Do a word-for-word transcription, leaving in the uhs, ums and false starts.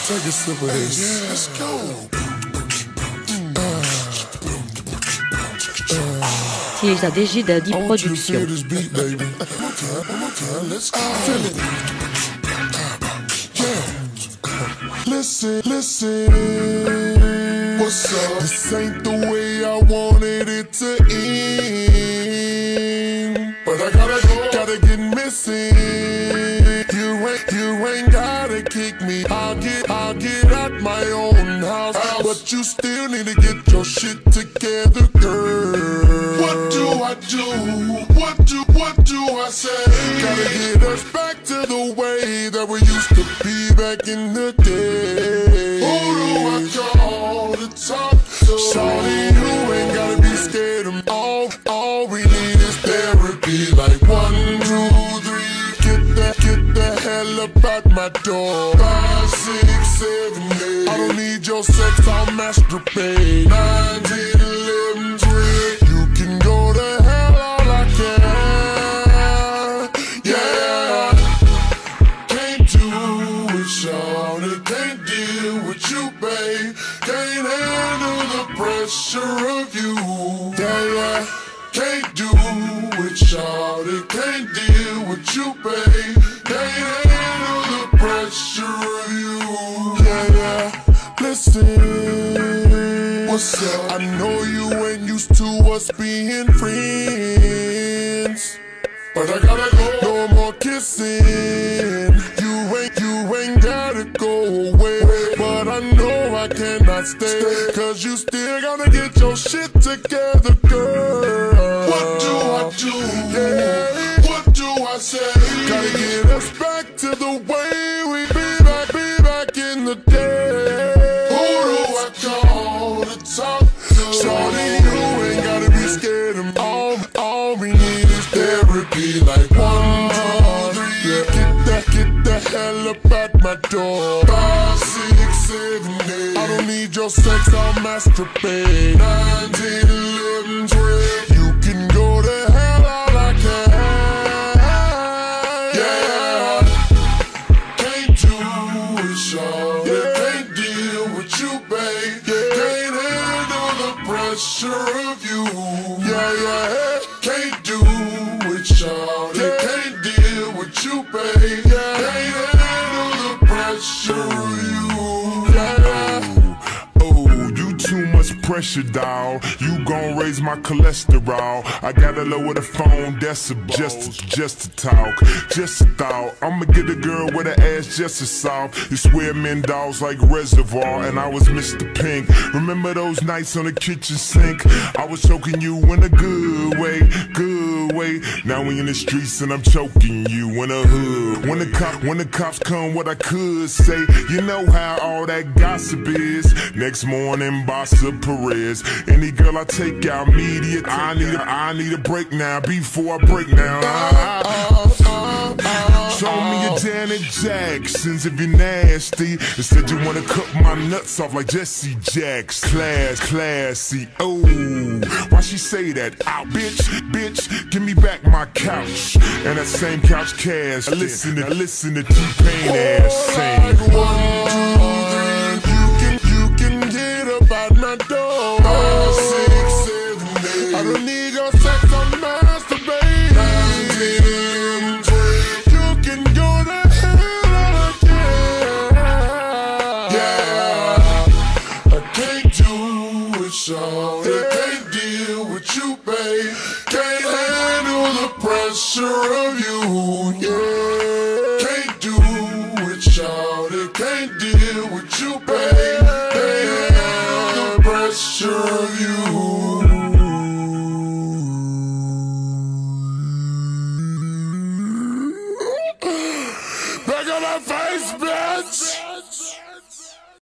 Take a sip of this. Yeah. Let's go. Tieja Degida di Production. This beat, baby. Let's feel it. Yeah. Listen, listen. What's up? This ain't the way I wanted it to end, but I gotta go. Gotta get missing. You ain't, you ain't gotta kick me. I'll get, I'll get out my own house, house. But you still need to get your shit together, girl. What do I do? What do, what do I say? Gotta get us back to the way that we used to be back in the day. Who do I call to talk to? Shawty, you ain't gotta be scared of me. All, all we need is therapy. Like one, two, three. Get the, get the hell up out my door. Five, six, seven, eight. I don't need your sex, I'll masturbate. Nine, ten, eleven, twelve. You can go to hell, all I can. Yeah. Can't do it, shawty. Can't deal with you, babe. Can't handle the pressure of you. Yeah, yeah. Can't do it, shawty. Can't deal with you, babe. Can't handle the pressure of you. Yeah, yeah. Listen, what's up? I know you ain't used to us being friends, but I gotta go. No more kissing. You ain't, you ain't gotta go away. But I know I cannot stay, cause you still gotta get your shit together, girl. What do I do? Yeah. What do I say? Gotta get us back to the way we be back, be back in the day. Who do I call to talk to? Shawty, you ain't gotta be scared of me. All, all we need is therapy. Like one, two, three. Yeah. Get the, get the hell up out my door. Five, six, seven, eight. I don't need your sex, I'll masturbate. Nine, ten, eleven, twelve. You can go to hell, all I can. Yeah. Can't do it, shawty. Yeah. Can't deal with you, babe. Yeah. Can't handle the pressure of you. Yeah, yeah. Can't do it, shawty. Yeah. Can't deal with you, babe. Yeah. Can't handle the pressure of you. Too much pressure, dawg. You gon' raise my cholesterol. I gotta lower the phone decibels just to, just to talk, just a thought. I'ma get a girl with her ass just as soft. You swear men dogs like Reservoir, and I was Mister Pink. Remember those nights on the kitchen sink? I was choking you in a good way, good way. Now we in the streets and I'm choking you in the hood. When the cop, when the cops come, what I could say, you know how all that gossip is. Next morning, Bossa Perez. Any girl I take out, media. I need a, I need a break now before I break now. Show me your Janet Jacksons if you're nasty. Instead you wanna cut my nuts off like Jesse Jacks. Class, classy. Oh, why she say that? Out, bitch, bitch. Give me back my couch and that same couch cash. I listen to, I listen to T-Pain ass sing. One, two, three. You can, you can get up out my door. Five, six, seven, eight. I don't need your sex, I'm masturbate. Nine, ten, eleven, twelve. You can go to hell again. Yeah. I can't do it, shawty. I can't deal with you, babe. Can't handle the pressure of you. Yeah. Can't do it, shawty. Can't deal with you, babe.